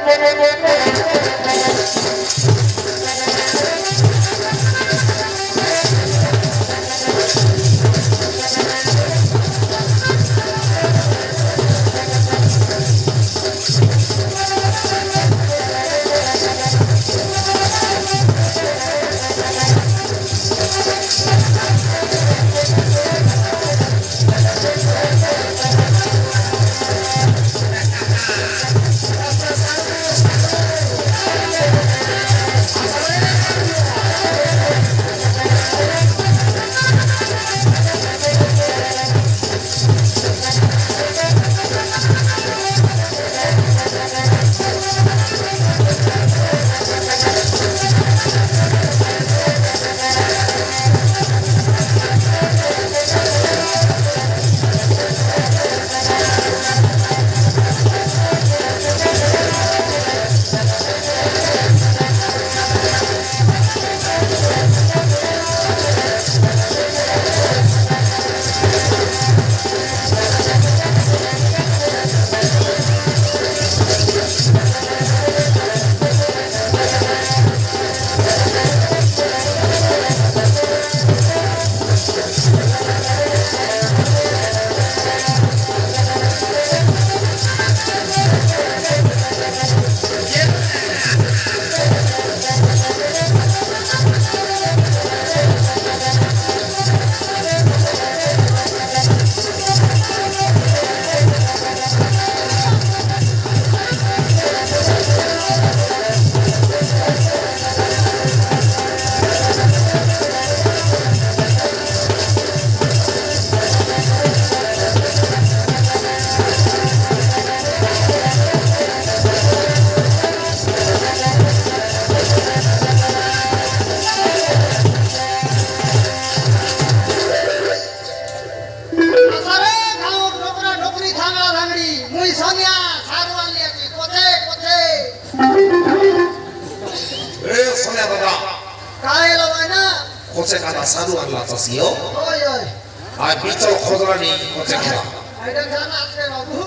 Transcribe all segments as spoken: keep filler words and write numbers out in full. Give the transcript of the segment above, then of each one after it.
Sadu an la tasio. Oi oi. Ai bicho khodra ni koche khala. Ai dan jana apne babu.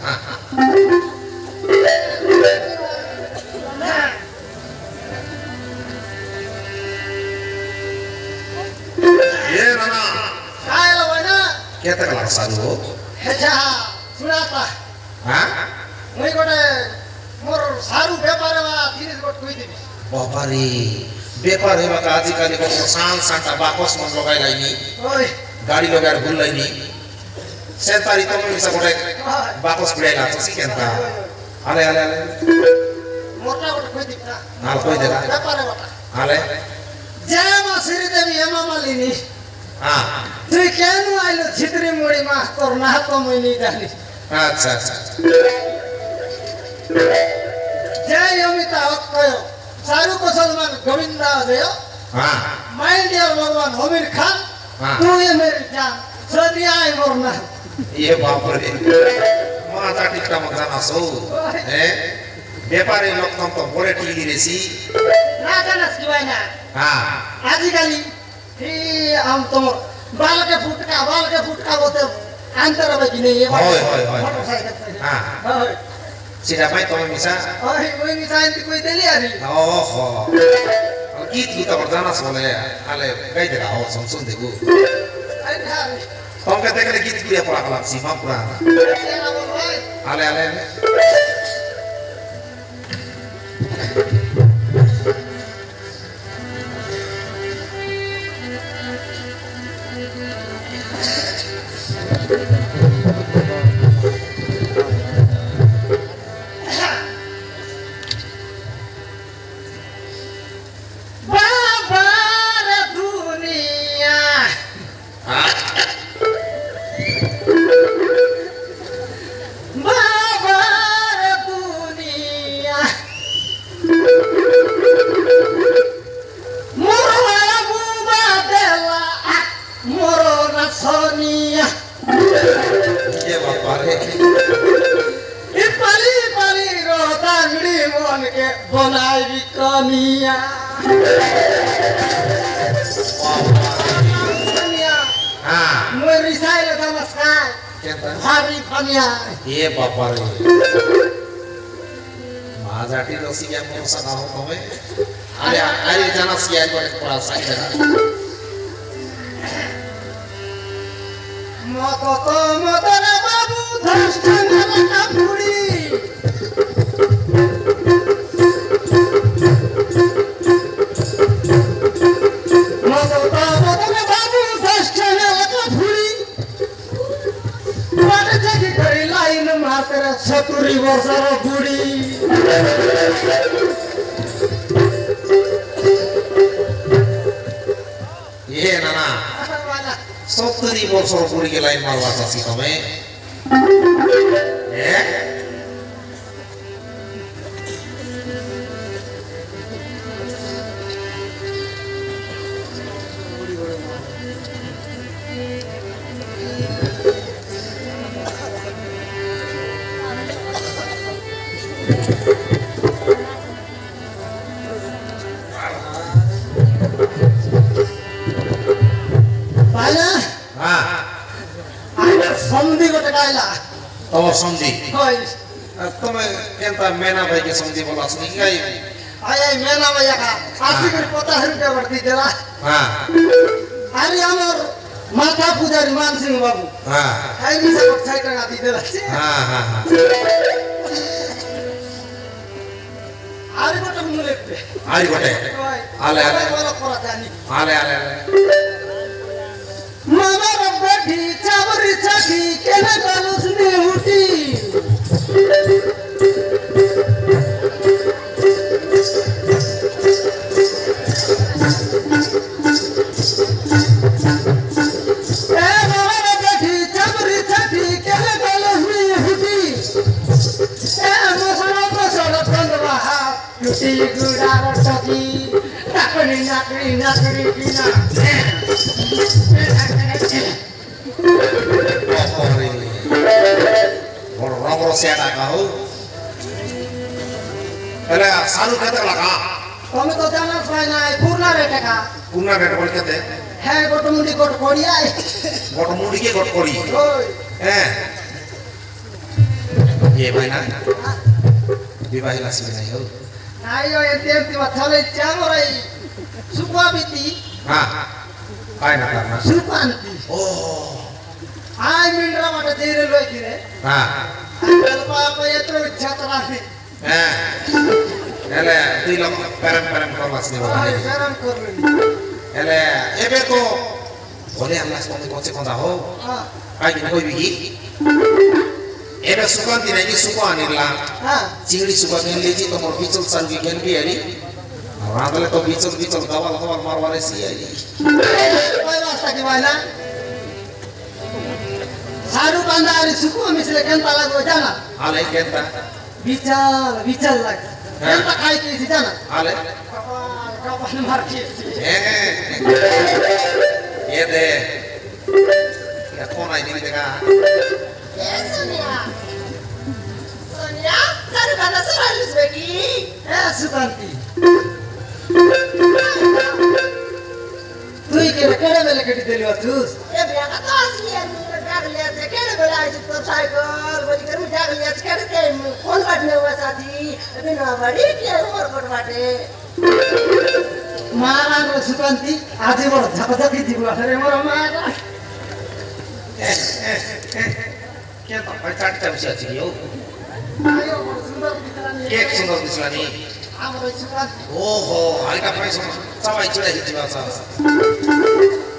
Ye nana. Kai lo bana. Kya tak la sadu? Heja sunata. Ha? Moi gote mor saru byapare ma tiris got koi debi. Bapari. बेपार हेबा का आजिकाली को सान साटा बाकस मन लगाई लाइनी ओय गाड़ी लगार भूल लाइनी सेतारी तो मिसा गोटे बाकस बुलाइला तो सिकेनता आले आले आले मोटा गोटे कोइ दिक्ता हाल कोइ देला बेपार बटा आले जय मा श्री देवी हेमा मालिनी हां तुई केनु आइलो छित्री मोडी मास्टर ना तो मैनी जानी अच्छा अच्छा जय अमिता अक्कयो सारू को सलमान गोविंदा देयो हां माय डियर भगवान हमीर खान तू ये मेरी जान सदिया है मरना ये बाप रे माता टिकटा मत ना सो हैं व्यापारी लोग तुम तो बड़े टीली रेसी ना जाना सिवायना हां आजिकाली ही हम तो बाल के फुटका बाल के फुटका होते अंतर अब कि नहीं ये होय होय होय हां Sida mai to misa. Oh, moi misa enti koi deli ari. Oh, ho. Git kita berdana sole ale gai de lao som sun de gu. Ai hari. Tom ka dekle git dia pura kala sima pura. Ale ale. Azati dosi yang mau sana ho kome. Ada ada jana sian ko ek pura sai jana. Moko to motara babu dhastana kapuri. Moko to motara babu dhastana kapuri. Mata jagi kari lain matera saturi borsara budi. Ye nana. Soturi borsor budi ke lain marwa sasi kome. Eh? Oh Sondi. Hoi. Tome enta mena bhai ke Sondi bola sini kai. Ayai mena bhaiya ka. Asi kari pata rupiya barti dela. Ha. Ari amar mata pujari Man Singh babu. Ha. Kai bisa paksai taka di dela. Ha ha ha. Ari kota mulek pe. Ari kote. Hoi. Ale ale. Wala kora jani. Ale ale. Mama rabbi chabri chaki kena kalus ni huti. Gudar toki, nakri nakri nakri kina. Opori. Boro boro siapa kau? Ele salu kata laka. Kami tu jangan fana, purna rete ka. Purna rete boleh kata. Hei, goto mundi goto kori ay. Goto mundi ke goto kori. Oi. Eh. Ye mana? Dibahilah sini ayo. Ayo entiam tiba thale chamorai. Supwa biti. Ha. Kai na karna. Supanti. Oh. Ay mindra mata dire loi dire. Ha. Kalpa apa yatro chatrasi. Eh. Ele tilong perem perem korlas ni bola. Ay saram korni. Ele ebe ko boleh Allah semuanya konsep kontak ho. Ah. Kai ni koi bigi. Ebe sukan tidak ini sukan ni lah. Ah. Cingri sukan yang leji to mor bicol san weekend bi ani. Orang tu bicol bicol kawal kawal marware si ani. Koi wasta gimana? Saru pandari suku misle kenta lagu jana. Ale kenta. Bical bical lagi. Kenta kai kisi jana. Ale. Kapal kapal marki. Eh. Ye de. Ya kona ini tega. Yes, Sonia. Sonia, saru kana saralis bagi. Eh Sukanti. Tu ikere kere mele keti deli watus. Ya biar kata asli yang berjaga lihat sekali bela itu cycle, bagi kerja jaga lihat sekali kan, konvert lewas tadi, tapi nama bari dia umur berbade. Marang ro Sukanti, aji bor japa japa di buah hari moro marang. Eh eh eh. Kenta pacar kita bisa cium. Ayo bor sundar bicarani. Kek sundar bisalani. Amro Sukanti. Oh, hari kapan sama sama itu lagi jiwa saya.